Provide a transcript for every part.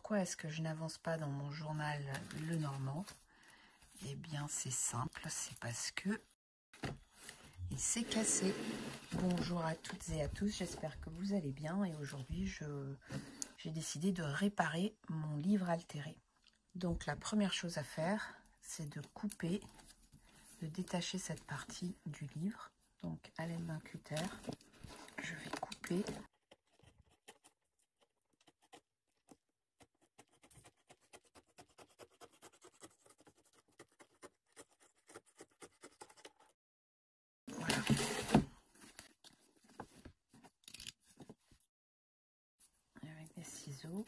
pourquoi est-ce que je n'avance pas dans mon journal Le Normand? Eh bien, c'est simple, c'est parce que il s'est cassé. Bonjour à toutes et à tous, j'espère que vous allez bien. Et aujourd'hui, j'ai décidé de réparer mon livre altéré. Donc, la première chose à faire, c'est de couper, de détacher cette partie du livre. Donc, à l'aide d'un cutter, je vais couper. Voilà. Avec des ciseaux.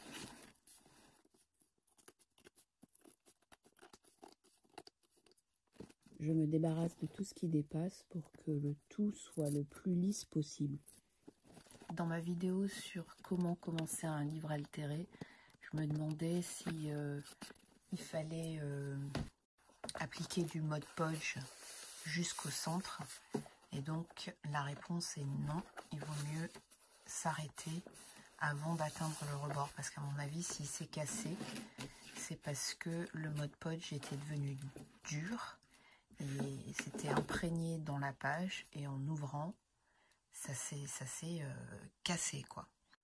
Je me débarrasse de tout ce qui dépasse pour que le tout soit le plus lisse possible. Dans ma vidéo sur comment commencer un livre altéré, je me demandais si il fallait appliquer du Mod Podge jusqu'au centre. Et donc la réponse est non, il vaut mieux s'arrêter avant d'atteindre le rebord. Parce qu'à mon avis, s'il s'est cassé, c'est parce que le Mod Podge était devenu dur. Et c'était imprégné dans la page et en ouvrant, ça s'est cassé quoi.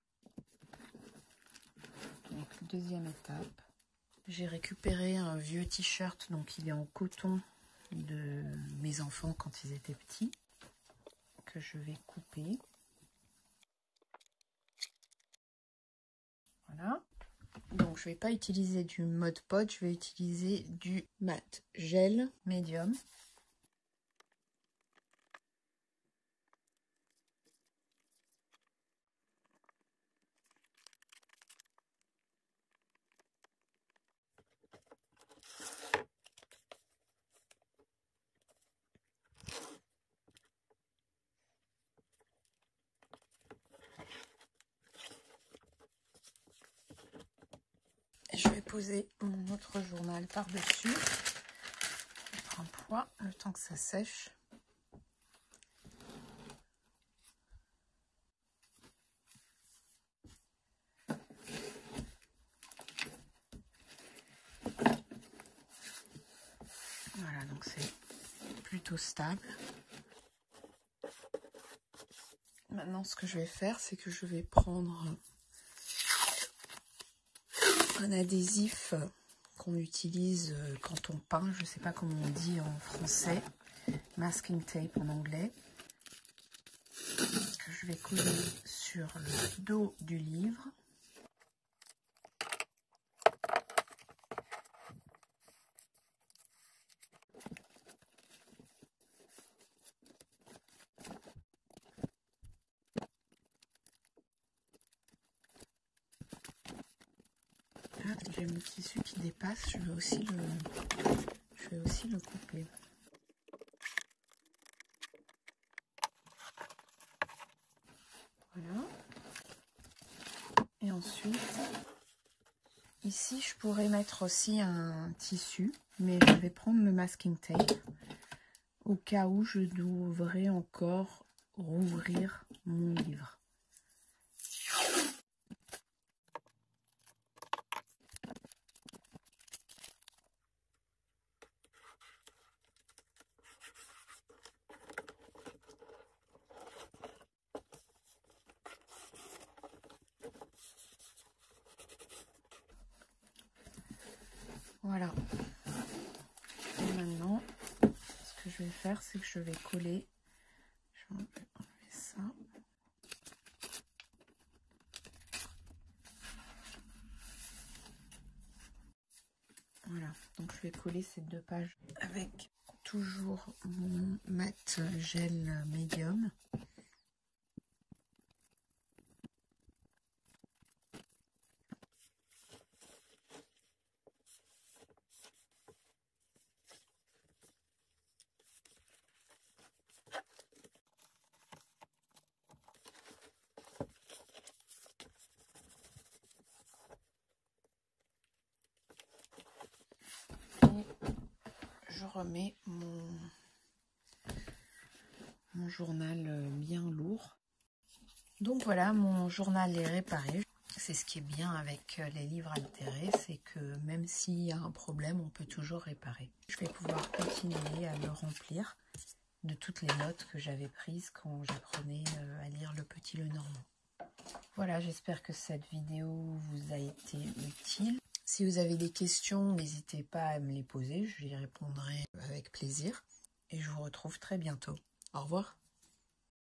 Donc deuxième étape, j'ai récupéré un vieux t-shirt, donc il est en coton de mes enfants quand ils étaient petits, que je vais couper. Voilà. Donc je vais pas utiliser du Mod Podge, je vais utiliser du mat gel médium. Je vais poser mon autre journal par-dessus, mettre un poids le temps que ça sèche. Voilà, donc c'est plutôt stable. Maintenant, ce que je vais faire, c'est que je vais prendre un adhésif qu'on utilise quand on peint, je ne sais pas comment on dit en français, masking tape en anglais, que je vais coller sur le dos du livre. J'ai mon tissu qui dépasse, je vais aussi le couper. Voilà. Et ensuite, ici, je pourrais mettre aussi un tissu, mais je vais prendre le masking tape au cas où je devrais encore rouvrir mon livre. Voilà. Et maintenant, ce que je vais faire, c'est que je vais coller. Je vais enlever ça. Voilà. Donc je vais coller ces deux pages avec toujours mon mat gel médium. Je remets mon journal bien lourd. Donc voilà, mon journal est réparé. c'est ce qui est bien avec les livres altérés, c'est que même s'il y a un problème, on peut toujours réparer. Je vais pouvoir continuer à le remplir de toutes les notes que j'avais prises quand j'apprenais à lire Le Petit Lenormand. Voilà, j'espère que cette vidéo vous a été utile. Si vous avez des questions, n'hésitez pas à me les poser, je y répondrai avec plaisir. Et je vous retrouve très bientôt. Au revoir.